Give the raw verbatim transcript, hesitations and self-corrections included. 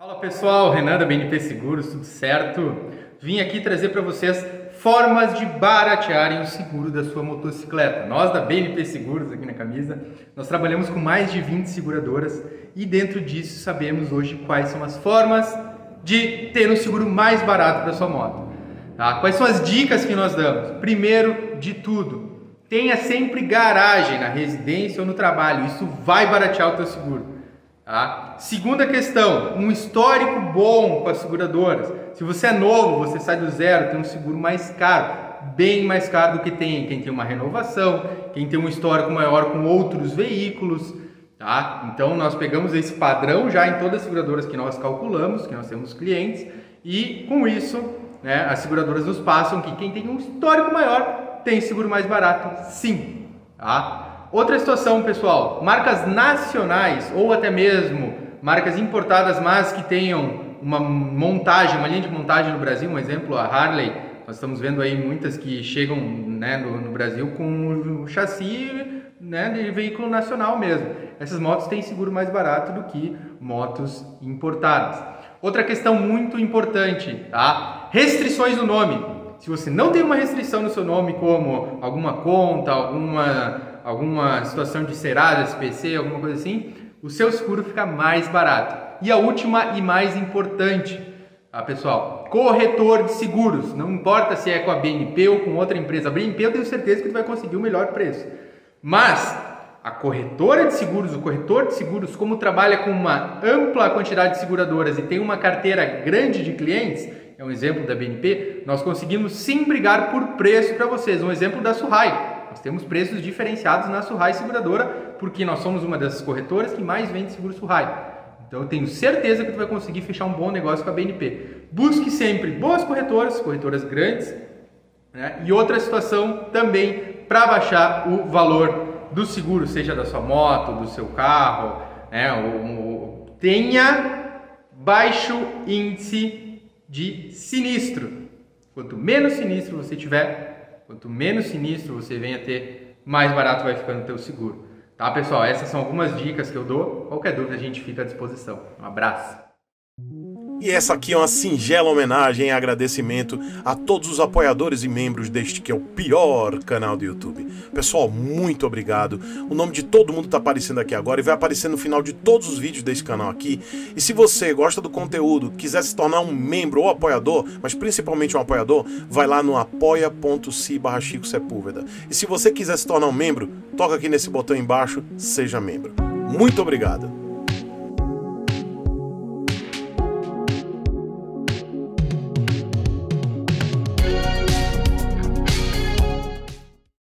Fala pessoal, Renan da B N P Seguros, tudo certo? Vim aqui trazer para vocês formas de baratearem o seguro da sua motocicleta. Nós da B N P Seguros, aqui na camisa, nós trabalhamos com mais de vinte seguradoras e dentro disso sabemos hoje quais são as formas de ter um seguro mais barato para sua moto. Tá? Quais são as dicas que nós damos? Primeiro de tudo, tenha sempre garagem na residência ou no trabalho, isso vai baratear o teu seguro. Tá? Segunda questão, um histórico bom com as seguradoras. Se você é novo, você sai do zero, tem um seguro mais caro, bem mais caro do que tem quem tem uma renovação, quem tem um histórico maior com outros veículos. Tá? Então nós pegamos esse padrão já em todas as seguradoras que nós calculamos, que nós temos clientes, e com isso, né, as seguradoras nos passam que quem tem um histórico maior tem seguro mais barato, sim. Tá? Outra situação, pessoal, marcas nacionais ou até mesmo marcas importadas, mas que tenham uma montagem, uma linha de montagem no Brasil, um exemplo, a Harley, nós estamos vendo aí muitas que chegam, né, no, no Brasil com o chassi, né, de veículo nacional mesmo. Essas motos têm seguro mais barato do que motos importadas. Outra questão muito importante, tá? Restrições no nome. Se você não tem uma restrição no seu nome, como alguma conta, alguma... alguma situação de Serasa, S P C, alguma coisa assim, o seu seguro fica mais barato. E a última e mais importante, tá, pessoal? Corretor de seguros. Não importa se é com a B N P ou com outra empresa. A B N P eu tenho certeza que tu vai conseguir o melhor preço. Mas a corretora de seguros, o corretor de seguros, como trabalha com uma ampla quantidade de seguradoras e tem uma carteira grande de clientes, é um exemplo da B N P, nós conseguimos sim brigar por preço para vocês. Um exemplo da Surrai. Nós temos preços diferenciados na Surrai Seguradora, porque nós somos uma das corretoras que mais vende seguro Surrai. Então eu tenho certeza que tu vai conseguir fechar um bom negócio com a B N P. Busque sempre boas corretoras, corretoras grandes, né? E outra situação também para baixar o valor do seguro, seja da sua moto, do seu carro, né? Ou, ou, tenha baixo índice de sinistro. Quanto menos sinistro você tiver, quanto menos sinistro você venha ter, mais barato vai ficando o teu seguro. Tá, pessoal? Essas são algumas dicas que eu dou. Qualquer dúvida a gente fica à disposição. Um abraço. E essa aqui é uma singela homenagem e agradecimento a todos os apoiadores e membros deste que é o pior canal do YouTube. Pessoal, muito obrigado. O nome de todo mundo está aparecendo aqui agora e vai aparecer no final de todos os vídeos desse canal aqui. E se você gosta do conteúdo, quiser se tornar um membro ou apoiador, mas principalmente um apoiador, vai lá no apoia.se barra Chico Sepúlveda. E se você quiser se tornar um membro, toca aqui nesse botão embaixo, seja membro. Muito obrigado.